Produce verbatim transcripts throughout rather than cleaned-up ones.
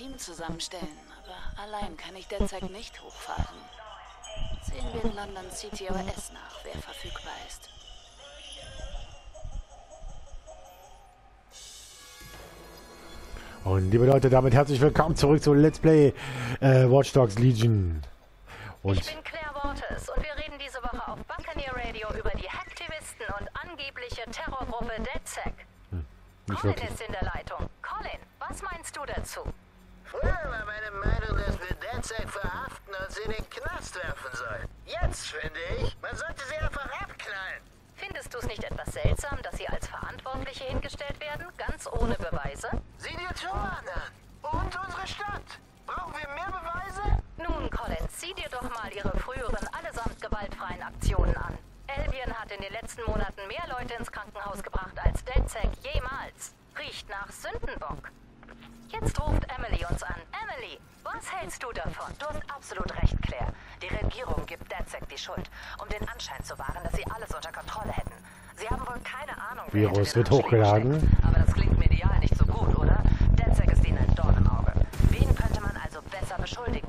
Team zusammenstellen, aber allein kann ich derzeit nicht hochfahren. Sehen wir in London C T O S nach, wer verfügbar ist. Und liebe Leute, damit herzlich willkommen zurück zu Let's Play äh, Watch Dogs Legion. Und ich bin Claire Waters und wir reden diese Woche auf Buccaneer Radio über die Hacktivisten und angebliche Terrorgruppe DedSec. Hm, Colin ist in der Leitung. Colin, was meinst du dazu? Früher war meine Meinung, dass wir DedSec verhaften und sie in den Knast werfen sollen. Jetzt finde ich, man sollte sie einfach abknallen. Findest du es nicht etwas seltsam, dass sie als Verantwortliche hingestellt werden, ganz ohne Beweise? Sieh dir Turan an. Und unsere Stadt. Brauchen wir mehr Beweise? Nun, Colin, sieh dir doch mal ihre früheren, allesamt gewaltfreien Aktionen an. Albion hat in den letzten Monaten mehr Leute ins Krankenhaus gebracht als DedSec jemals. Riecht nach Sündenbock. Jetzt ruft Emily uns an. Emily, was hältst du davon? Du hast absolut recht, Claire. Die Regierung gibt DedSec die Schuld, um den Anschein zu wahren, dass sie alles unter Kontrolle hätten. Sie haben wohl keine Ahnung, wer hinter Virus den wird Anschlägen hochgeladen. steckt. Aber das klingt medial nicht so gut, oder? DedSec ist ihnen ein Dorn im Auge. Wen könnte man also besser beschuldigen?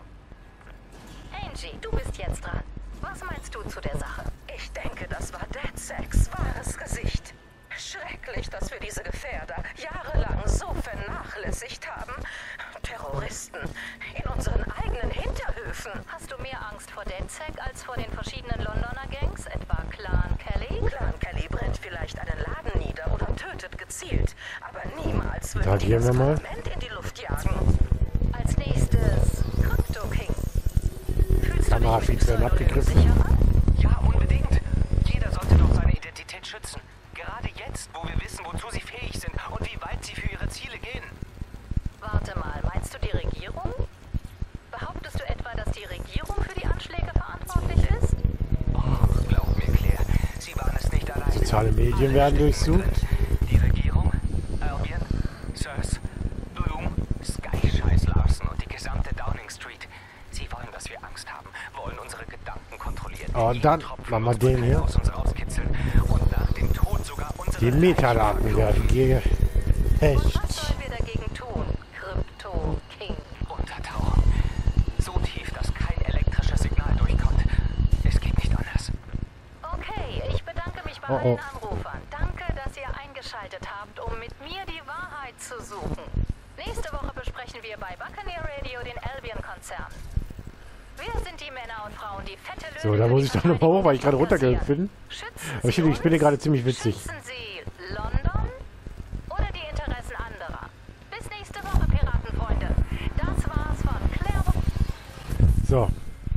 Angie, du bist jetzt dran. Was meinst du zu der Sache? Ich denke, das war DedSecs wahres Gesicht. Schrecklich, dass wir diese Gefährder jahrelang so vernachlässigt haben. Terroristen in unseren eigenen Hinterhöfen. Hast du mehr Angst vor DedSec als vor den verschiedenen Londoner Gangs, etwa Clan Kelly? Clan Kelly brennt vielleicht einen Laden nieder oder tötet gezielt, aber niemals Da würde die gehen das wir mal. Parlament in die Luft jagen. Als nächstes Crypto King. Fühlst du Kamerafeeds werden abgegriffen. sicherer? Ja, unbedingt. Jeder sollte doch seine Identität schützen. Gerade jetzt, wo wir wissen, wozu sie fähig sind und wie weit sie für ihre Ziele gehen. Warte mal, meinst du die Regierung? Behauptest du etwa, dass die Regierung für die Anschläge verantwortlich ist? Och, glaub mir, Claire, sie waren es nicht allein. Soziale Medien werden durchsucht. Die Regierung, Albion, Sirs, Bloom, Sky Scheiß Larsen und die gesamte Downing Street. Sie wollen, dass wir Angst haben, wollen unsere Gedanken kontrollieren. Oh, und dann machen wir den hier. Aus uns rauskitzeln und nach dem Tod sogar unsere Die Metadaten werden gehackt. Was sollen wir dagegen tun, Crypto King? Untertauchen. So tief, dass kein elektrisches Signal durchkommt. Es geht nicht anders. Okay, ich bedanke mich bei Oh, oh. allen Anrufern. Danke, dass ihr eingeschaltet habt, um mit mir die Wahrheit zu suchen. Nächste Woche besprechen wir bei Buccaneer Radio den Albion-Konzern. Wer sind die Männer und Frauen, die fette Löhne So, da für muss die ich doch nochmal hoch, weil ich gerade Verteidigung runtergefallen bin. Schützen Aber ich Sie finde, ich bin hier uns? gerade ziemlich witzig. Schützen Sie London oder die Interessen anderer? Bis nächste Woche, Piratenfreunde. Das war's von Claire. So.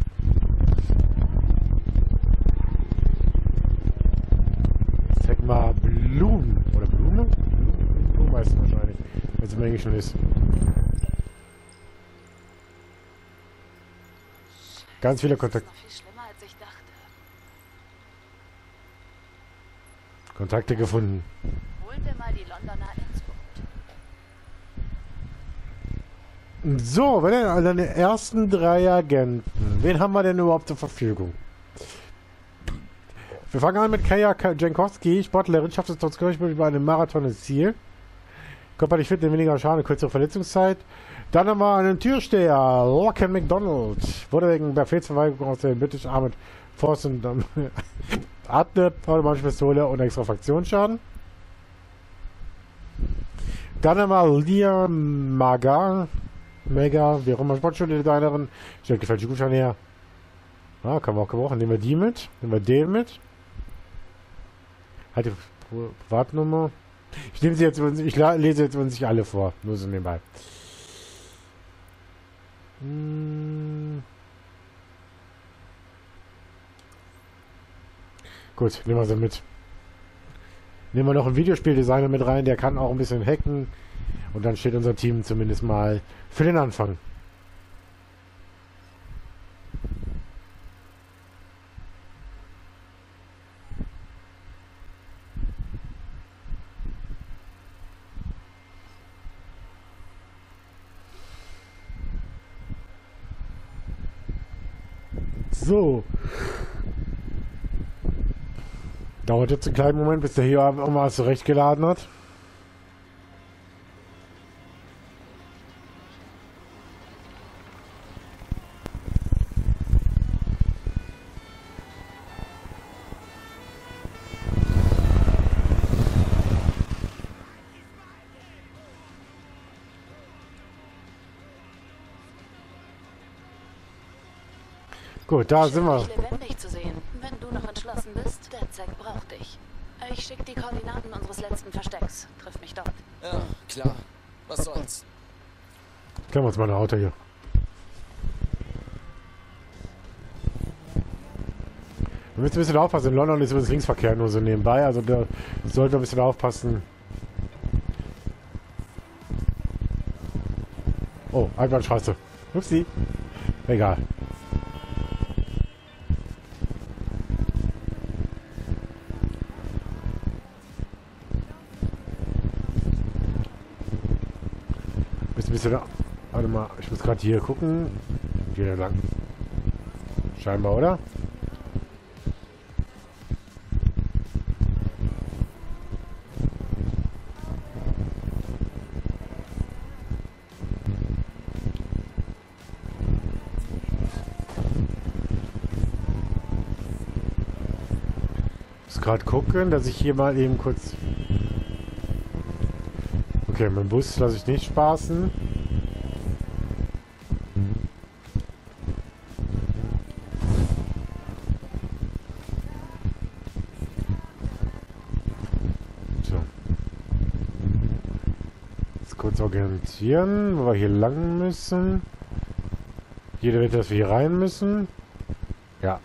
Zeig mal Blumen. Oder Blume? Blumen, Blumen heißt es wahrscheinlich. Wenn es im Englischen ist. Ganz viele Das ist Kontakte. noch viel schlimmer, als ich dachte. Kontakte gefunden. Holen wir mal die Londoner ins Boot. So, wer denn? Also die ersten drei Agenten. Wen haben wir denn überhaupt zur Verfügung? Wir fangen an mit Kaja Jankowski, Sportlerin, schafft es trotz Kirchberg bei einem Marathon ins Ziel. Körperlich fit, weniger Schaden, kürzere Verletzungszeit. Dann haben wir einen Türsteher, Locken McDonald. Wurde wegen Befehlsverweigerung aus der British Armed Force und ähm, hat eine automatische Pistole und extra Fraktionsschaden. Dann haben wir Lia Maga, Mega, wie auch immer, Sportschule-Designerin, stellt gefälschte Gutscheine her. Ah, kann man auch gebrauchen. Nehmen wir die mit, nehmen wir den mit. Halt die Pri- Privatnummer. Ich nehme sie jetzt, ich la- lese jetzt uns nicht alle vor, nur so nebenbei. Hm. Gut, nehmen wir sie mit. Nehmen wir noch einen Videospieldesigner mit rein, der kann auch ein bisschen hacken. Und dann steht unser Team zumindest mal für den Anfang. So. Dauert jetzt einen kleinen Moment, bis der hier auch mal zurechtgeladen hat. Gut, da sind wir. Schön, dich lebendig zu sehen. Wenn du noch entschlossen bist, DedSec braucht dich. Ich schicke die Koordinaten unseres letzten Verstecks. Triff mich dort. Ja, klar. Was soll's? Können wir uns mal ein Auto hier. Wir müssen ein bisschen aufpassen. In London ist übrigens Linksverkehr nur so nebenbei. Also da sollten wir ein bisschen aufpassen. Oh, Einbahnstraße. Upsi. Egal. Bist ein bisschen da. Warte mal, ich muss gerade hier gucken. Hier lang. Scheinbar, oder? Gerade gucken, dass ich hier mal eben kurz... Okay, mein Bus lasse ich nicht spaßen. So. Jetzt kurz orientieren, wo wir hier lang müssen. Jeder wird, dass wir hier rein müssen. Ja.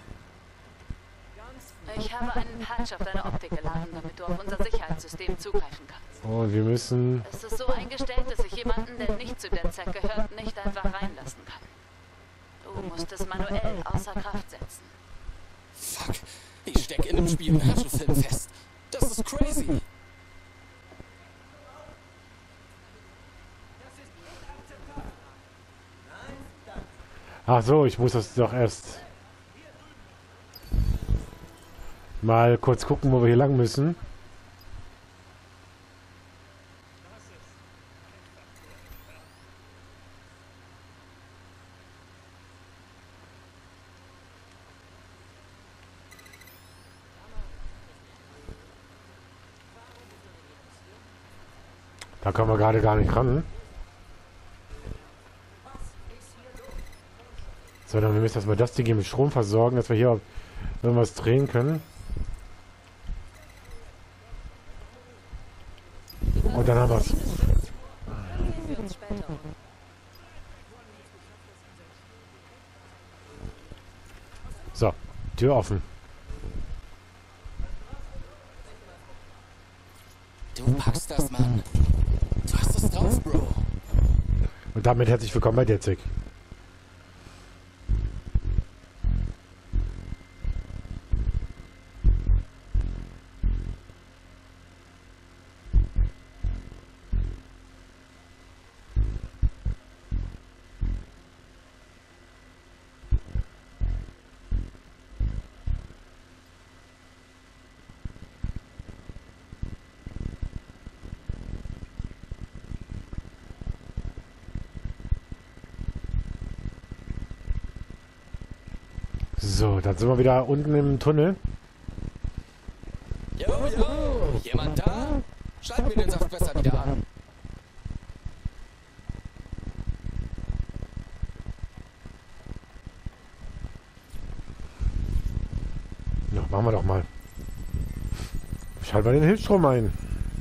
Ich habe einen Patch auf deine Optik geladen, damit du auf unser Sicherheitssystem zugreifen kannst. Und wir müssen... Es ist so eingestellt, dass ich jemanden, der nicht zu DedSec gehört, nicht einfach reinlassen kann. Du musst es manuell außer Kraft setzen. Fuck, ich stecke in einem Spionagefilm fest. Das ist crazy. Ach so, ich muss das doch erst... mal kurz gucken, wo wir hier lang müssen. Da kommen wir gerade gar nicht ran. So, dann müssen wir erstmal das Ding hier mit Strom versorgen, dass wir hier irgendwas drehen können. Und dann haben wir es. So, Tür offen. Du packst das, Mann. Du hast es drauf, Bro. Und damit herzlich willkommen bei DedSec. So, dann sind wir wieder unten im Tunnel. Jo, jo, jemand da? Schalt mir den Saft besser wieder an. Ja, machen wir doch mal. Schalten wir den Hilfsstrom ein.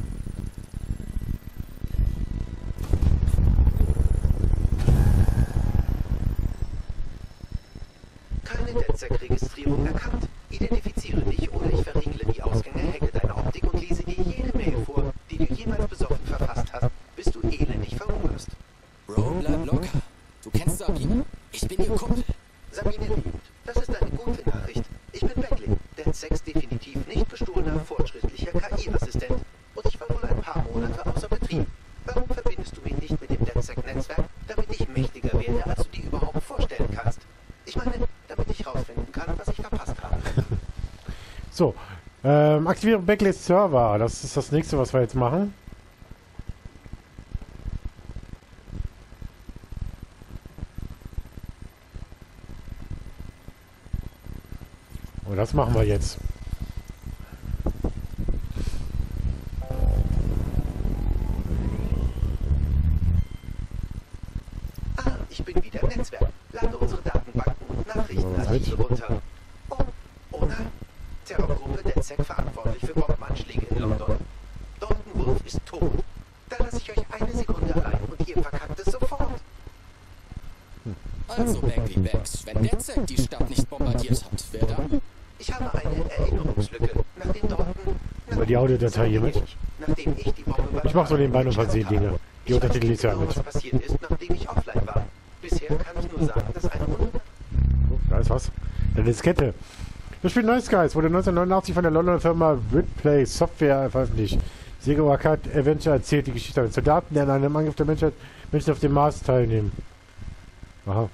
DedSec-Registrierung erkannt. Identifiziere dich oder ich verriegle die Ausgänge, hacke deine Optik und lese dir jede Mail vor, die du jemals besoffen verfasst hast, bis du elendig verhungerst. Bro, bleib locker. Du kennst Sabine? Ich bin ihr Kumpel. Sabine lebt. Das ist eine gute Nachricht. Ich bin Beckley, DedSecs definitiv nicht bestohlener, fortschrittlicher K I-Assistent. Und ich war wohl ein paar Monate außer Betrieb. Warum verbindest du mich nicht mit dem DedSec-Netzwerk, damit ich mächtiger werde, als du dir überhaupt vorstellen kannst? Ich meine, damit ich rausfinden kann, was ich verpasst habe. So, ähm, aktiviere Backleys Server. Das ist das nächste, was wir jetzt machen. Und das machen wir jetzt. Ah, ich bin wieder im Netzwerk. Lade unsere Datenbanken und Nachrichten. Schieße runter. Oh, oh nein. Terrorgruppe DedSec verantwortlich für Bombenanschläge in London. Dalton Wolf ist tot. Da lasse ich euch eine Sekunde allein und ihr verkackt es sofort. Also, Bagley Bags, wenn DedSec die Stadt nicht bombardiert hat, wer dann? Ich habe eine Erinnerungslücke. Nachdem Dalton... Über die Audiodatei hier mit. Nachdem ich die Bombe Ich mach so nebenbei noch versehen Dinge. Die Untertitel liest ja mit. was passiert ist, nachdem ich offline war. Bisher kann ich nur sagen, dass eine Un... Da ist was. Eine Diskette. Das Spiel Nice Guys wurde neunzehnhundertneunundachtzig von der Londoner Firma Ridplay Software veröffentlicht. Sega Arcade Adventure erzählt die Geschichte eines Soldaten, der an einem Angriff der Menschheit Menschen auf dem Mars teilnehmen. Aha.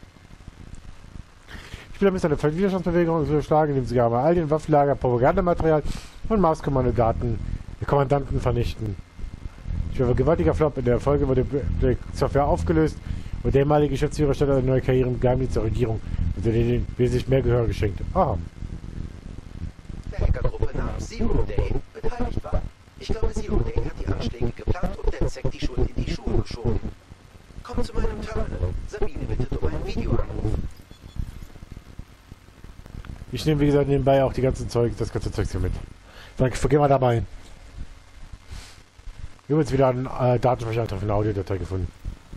Die Spieler müssen eine Widerstandsbewegung zu schlagen, indem sie gar mal all den Waffenlager, Propagandamaterial und Mars-Kommandodaten der Kommandanten vernichten. Das Spiel war ein gewaltiger Flop. In der Folge wurde die Software aufgelöst und der ehemalige Geschäftsführer stellte eine neue Karriere im Geheimdienst der Regierung, also denen wesentlich mehr Gehör geschenkt. Aha. Der Hackergruppe namens Zero Day beteiligt war. Ich glaube, Zero Day hat die Anschläge geplant und DedSec die Schuld in die Schuhe geschoben. Komm zu meinem Terminal. Sabine bittet um einen Videoanruf. Ich nehme, wie gesagt, nebenbei auch die ganze Zeug, das ganze Zeug hier mit. Danke, vergehen wir dabei. Wir haben jetzt wieder einen äh, Datenspeicher auf eine Audiodatei gefunden.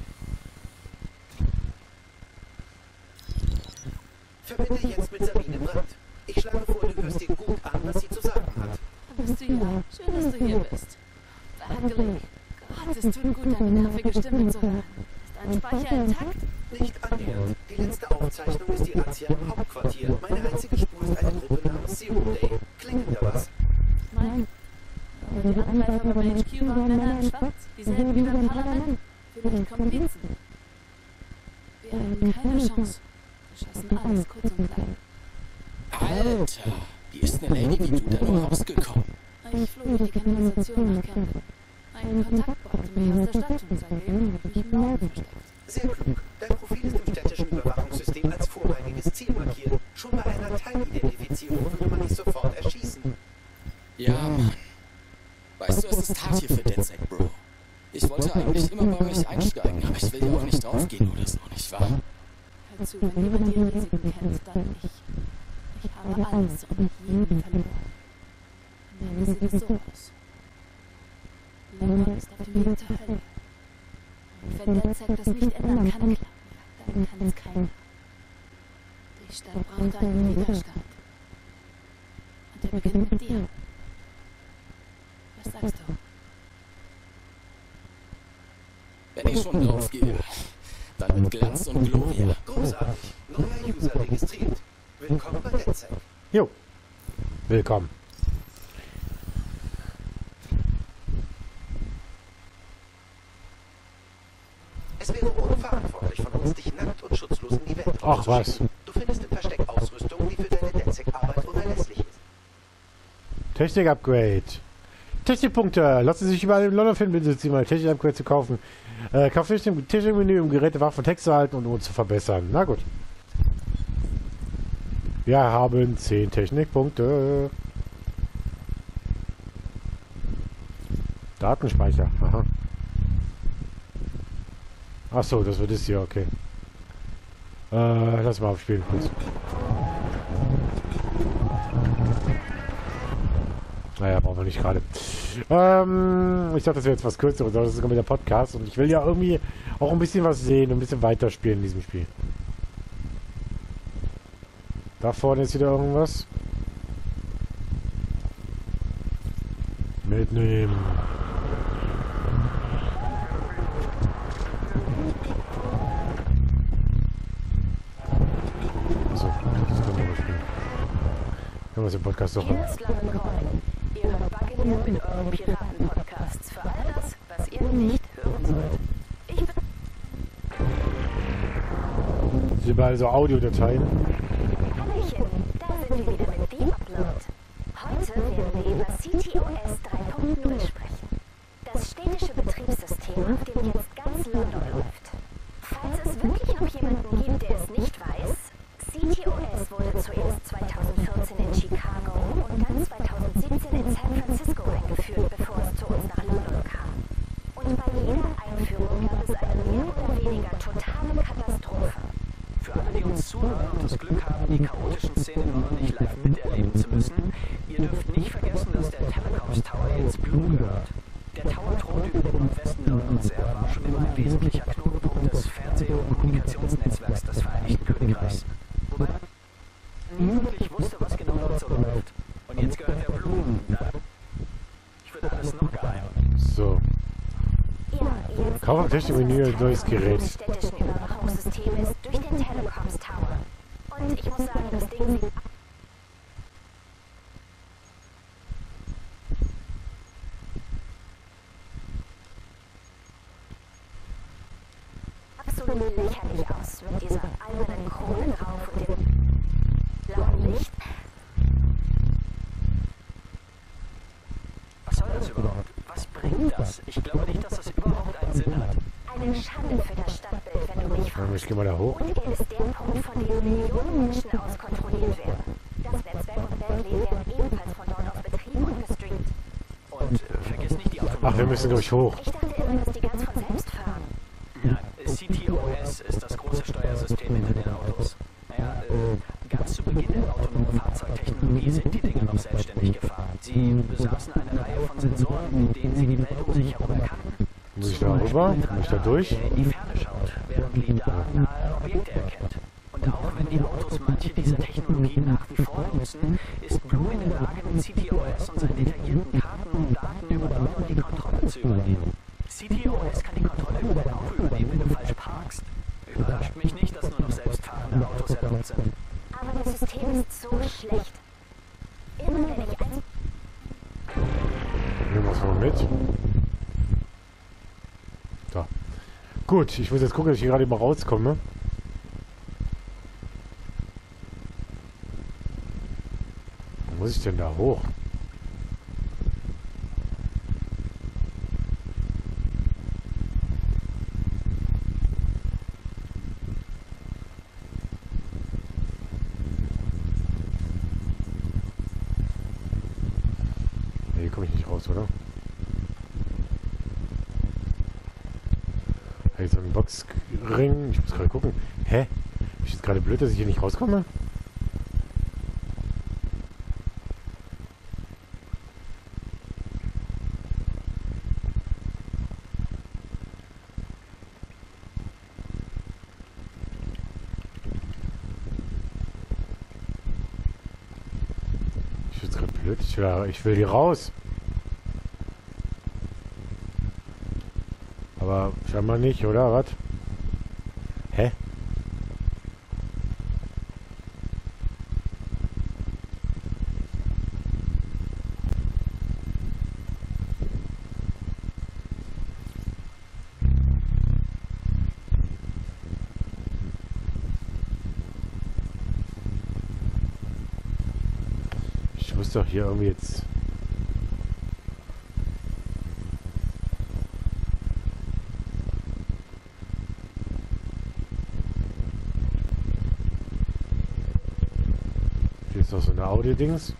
Verbinde jetzt mit Sabine Brandt. Ich schlage vor, du hörst dir gut an, was sie zu sagen hat. Da bist du ja. Schön, dass du hier bist. Bagley. Gott, es tut gut, deine nervige Stimme zu hören. Ist dein Speicher intakt? Nicht annähernd. Die letzte Aufzeichnung ist die Razzia im Hauptquartier. Meine einzige Spur ist eine Gruppe namens Zero Day. Klingt da was? Nein. Aber die Angreifer beim H Q waren Männer in Schwarz. Dieselben wie beim Parlament. Vielleicht Komplizen. Wir haben keine Chance. Wir schossen alles kurz und klein. Alter, wie ist eine Lady wie du da nur rausgekommen? Ich floh durch die Kanalisation nach Camp. Ein Kontaktbot hatte mich aus der Stadt und seitdem habe ich mich im Norden versteckt. Sehr klug. Dein Profil ist im städtischen Überwachungssystem als vorrangiges Ziel markiert. Schon bei einer Teilidentifizierung würde man dich sofort erschießen. Ja, Mann. Weißt du, es ist hart hier für DedSec, Bro. Ich wollte eigentlich immer bei euch einsteigen, aber ich will ja auch nicht draufgehen oder so, nicht wahr? Hör zu, wenn jemand die Risiken kennt, dann ich. Ich habe alles und jeden verloren. Und dann sieht es so aus. London ist auf dem Weg zur Hölle. Und wenn DedSec das nicht ändern kann, dann kann es keiner. Die Stadt braucht einen Widerstand. Und der beginnt mit dir. Was sagst du? Wenn ich schon draufgehe, dann mit Glanz und Gloria. Großartig. Neuer User registriert. Willkommen bei DedSec. Jo. Willkommen. Es wäre unverantwortlich von uns, dich nackt und schutzlos in die Welt Ach was. rauszuschicken. Du findest im Versteck Ausrüstung, die für deine DedSec-Arbeit unerlässlich ist. Technik-Upgrade. Technikpunkte. Lassen Sie sich überall im London finden, bitte Sie mal Technik-Upgrade zu kaufen. Äh, Kauf im Technikmenü, um Geräte, Waffen und Text zu halten und uns zu verbessern. Na gut. Wir haben zehn Technikpunkte. Datenspeicher. Aha. Achso, das wird es hier, okay. Äh, lass mal aufspielen kurz. Naja, brauchen wir nicht gerade. Ähm, ich dachte, das wäre jetzt was Kürzeres, aber das ist sogar mit der Podcast und ich will ja irgendwie auch ein bisschen was sehen und ein bisschen weiterspielen in diesem Spiel. Da vorne ist wieder irgendwas. Mitnehmen. Achso, das können wir überspielen. Können wir uns den Podcast doch Hier ist London Calling. Ihr hört Bagley mit euren Piraten-Podcasts für all das, was ihr nicht hören sollt. Ich bin... Das sind überall so Audiodateien. Hallöchen, da sind wir wieder mit dem Upload. Heute werden wir über C T O S drei Punkt null sprechen. Das städtische Betriebssystem, auf dem jetzt ganz London läuft. Falls es wirklich noch jemanden gibt, der es nicht weiß, C T O S wurde zuerst zweitausendvierzehn in Chicago und dann zweitausendsiebzehn in San Francisco eingeführt, bevor es zu uns nach London kam. Und bei jeder Einführung gab es eine mehr oder weniger totale Katastrophe. Für alle, die die uns zuhören und das Glück haben, die chaotischen Szenen noch nicht live miterleben zu müssen, ihr dürft nicht vergessen, dass der Telecoms Tower jetzt Bloom gehört. Der Tower thront über dem Nordwesten Londons. Er war schon immer ein wesentlicher Knotenpunkt des Fernseh- und Kommunikationsnetzwerks des Vereinigten Königreichs. Wobei nie wirklich wusste, was genau dort so läuft. Und jetzt gehört der Bloom. Ich würde alles noch geheimer. So. Kauf am Technikmenü ein neues Gerät. städtischen Überwachungssystem ist durch den Telecoms Tower. Und ich muss sagen, das Ding sieht absolut lächerlich aus mit dieser albernen Krone drauf und dem blauen Licht. Was soll das überhaupt? Was bringt das? Ich glaube nicht, dass das überhaupt einen Sinn hat. Eine Schande für das Stadtbild, wenn du mich Ja, fragst. ich geh mal da hoch. Ohne Geld ist der Punkt, von dem Millionen Menschen aus kontrolliert werden. Das Netzwerk und Bentley werden ebenfalls von dort aus betrieben und gestreamt. Und äh, vergiss nicht die Autonomie. Ach, wir müssen durch hoch. Ich dachte immer, dass die ganz von selbst fahren. Ja, C T O S ist das große Steuersystem hinter den Autos. Naja, äh, ganz zu Beginn der autonomen Fahrzeugtechnologie sind die Dinge noch selbstständig gefahren. Sie besaßen eine Reihe von Sensoren, mit denen sie die Welt um sich herum erkannten. Muss ich da rüber? Muss ich da durch? Der in die Ferne schaut, während LiDAR nahe Objekte erkennt. Und auch wenn die Autos manche dieser Technologien nach wie vor nutzen, ist Bloom in der Lage, mit C T O S und seinen detaillierten Karten und Daten über London die Kontrolle zu übernehmen. C T O S kann die Kontrolle über dein Auto übernehmen, wenn du falsch parkst. Überrascht mich nicht, dass nur noch selbstfahrende Autos erlaubt sind. Aber das System ist so schlecht. Immer wenn ich eins... Nehmen wir es mal mit. Da. Gut, ich muss jetzt gucken, dass ich hier gerade mal rauskomme. Wo muss ich denn da hoch? Nee, hier komme ich nicht raus, oder? Hier ist so ein Boxring. Ich muss gerade gucken. Hä? Ist jetzt gerade blöd, dass ich hier nicht rauskomme? Ist jetzt gerade blöd. Ich will, ich will hier raus. Aber scheinbar nicht, oder? Was? Hä? Ich muss doch hier irgendwie jetzt... Hier ist noch so eine Audio-Dings.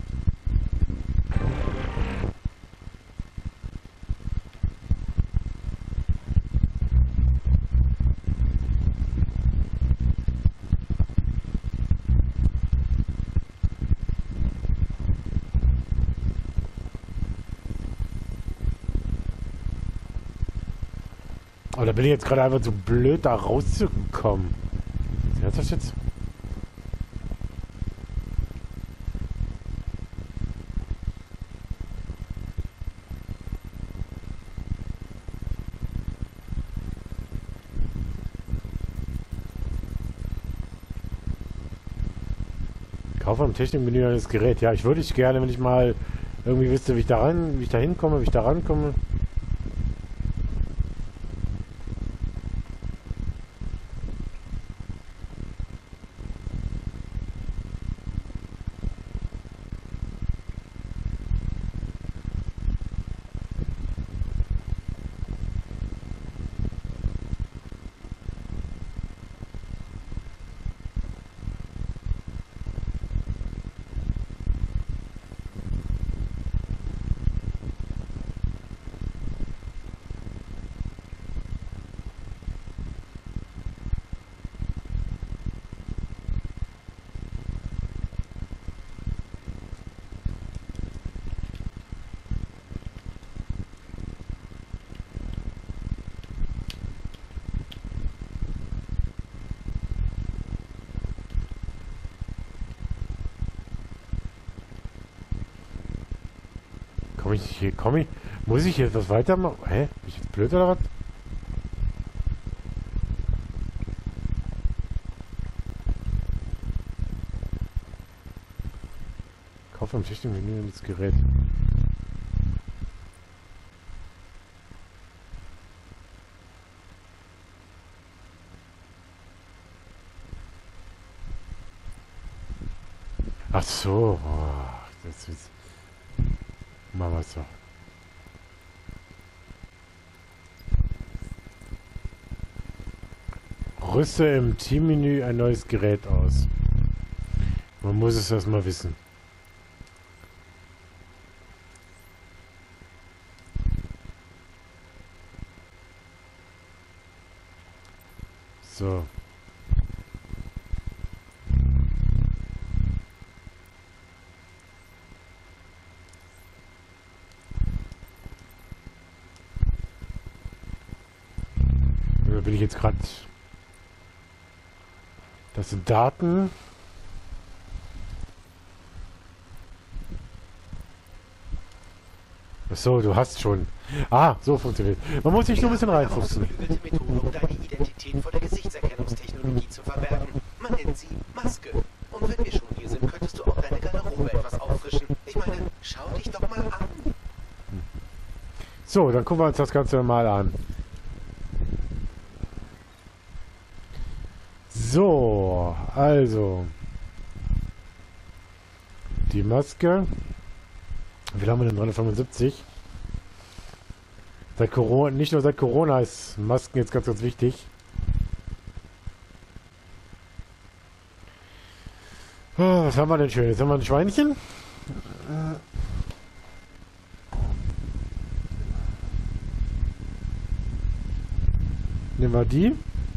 Aber da bin ich jetzt gerade einfach so blöd, da rauszukommen. Hört das jetzt? Kaufe am Technikmenü eines Gerät. Ja, ich würde ich gerne, wenn ich mal irgendwie wüsste, wie ich da ran, wie ich da hinkomme, wie ich da rankomme. Komm ich hier, komm ich? Muss ich jetzt was weitermachen? Hä? Bin ich jetzt blöd oder was? Kauf am Tisch Menü das Gerät. Ach so. Oh, das ist... Machen wir so. Rüste im Teammenü ein neues Gerät aus. Man muss es erstmal wissen. So. Da bin ich jetzt gerade. Das sind Daten. Ach so, du hast schon. Ah, so funktioniert. Man muss sich nur ein bisschen reinfuchsen. Methode, um deine Identität vor der Gesichtserkennungstechnologie zu verbergen. Man nennt sie Maske. Und wenn wir schon hier sind, könntest du auch deine Garderobe etwas auffrischen. Ich meine, schau dich doch mal an. So, dann gucken wir uns das Ganze mal an. So, also. Die Maske. Wie lange haben wir denn? dreihundertfünfundsiebzig. Seit Corona, nicht nur seit Corona ist Masken jetzt ganz, ganz wichtig. Oh, was haben wir denn schön? Jetzt haben wir ein Schweinchen. Nehmen wir die.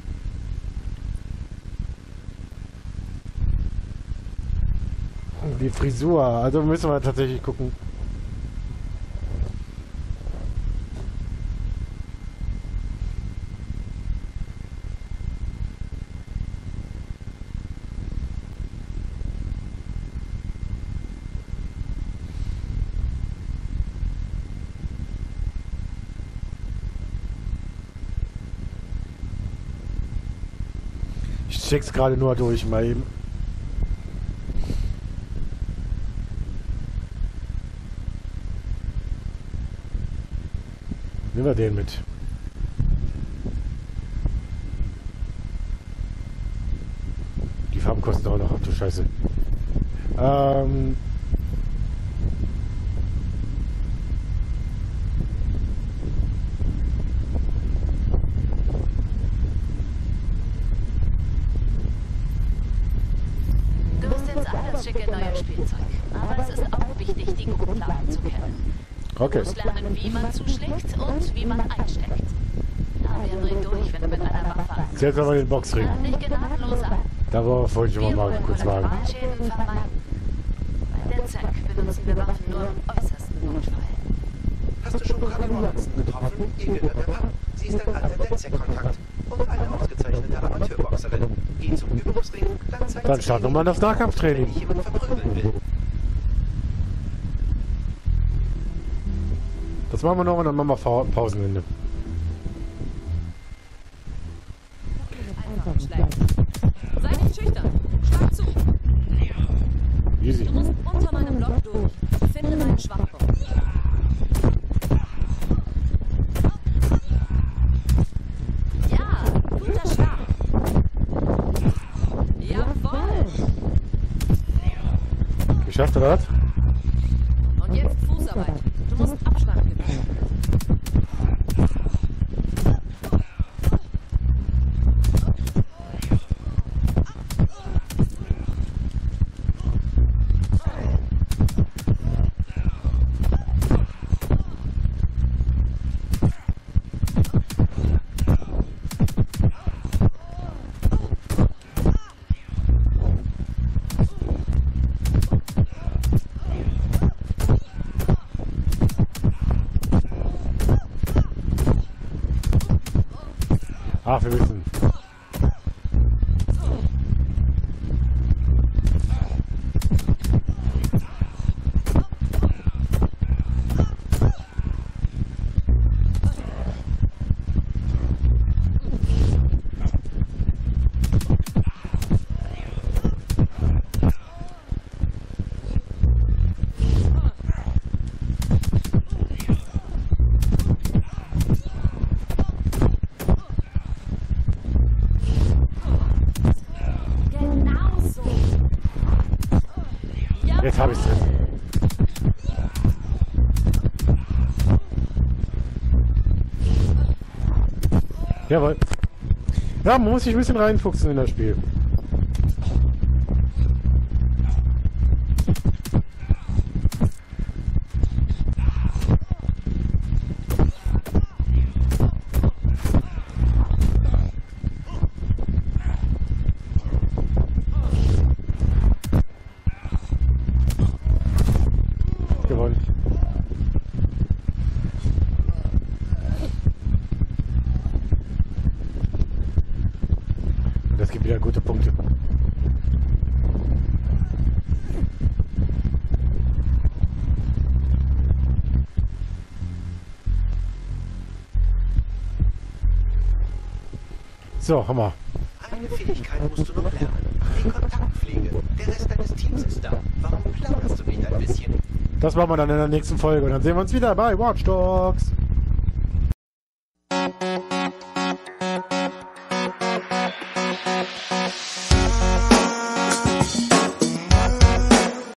Die Frisur. Also müssen wir tatsächlich gucken. Ich check's gerade nur durch, mal eben. Nehmen wir den mit. Die Farben kosten auch noch. Ach du Scheiße. Ähm... Du bist jetzt alles schicke neue Spielzeug. Aber es ist auch wichtig, die Grundlagen zu kennen. Okay. Du musst lernen, wie man zuschlägt und wie man einsteckt. Fabian dreht durch, wenn du mit einer Waffe ankommst. Jetzt haben wir den Boxring. Greif dich gnadenlos an. Da wollte ich Wir mal wollen kurz wagen. Kollateralschäden vermeiden. Bei DedSec benutzen wir Waffen nur im äußersten Notfall. Hast du schon Connie Robinson getroffen? Ihr gehört der Pub. Sie ist ein alter DedSec-Kontakt und eine ausgezeichnete Amateurboxerin. Geh zum Übungsring, dann zeigt Dann sie starten wir dir, mal das wenn Nahkampftraining. ich jemand verprügeln will. Das machen wir noch und dann machen wir Fa- Pausenende. Einfach schlecht. Sei nicht schüchtern. Schlag zu. Easy. Du musst unter meinem Block durch. Finde meinen Schwachpunkt. Ja, guter Schlag. Jawohl. Geschafft, oder was? Und jetzt Fußarbeit. Du musst Abstand gewinnen. Ah, wir wissen. Jetzt habe ich es drin. Jawohl. Ja, man muss sich ein bisschen reinfuchsen in das Spiel. Gewonnen. Und das gibt wieder gute Punkte. So, Hammer. Eine Fähigkeit musst du noch lernen. Die Kontaktpflege. Der Rest deines Teams ist da. Warum plauderst du nicht ein bisschen? Das machen wir dann in der nächsten Folge. Und dann sehen wir uns wieder bei Watch Dogs.